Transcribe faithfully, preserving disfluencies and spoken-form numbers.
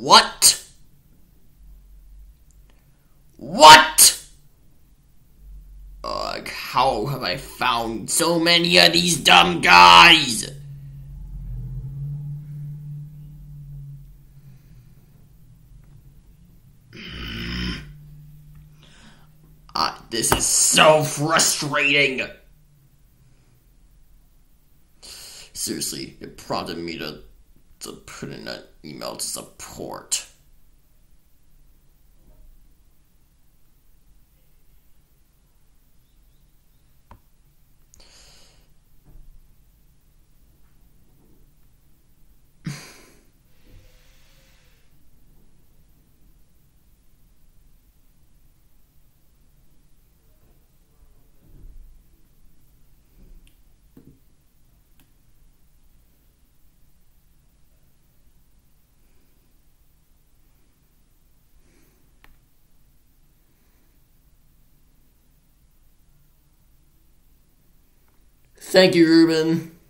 What? What? Ugh, how have I found so many of these dumb guys? Uh, this is so frustrating. Seriously, it prompted me to, to put in an email to support. Thank you, Ruben.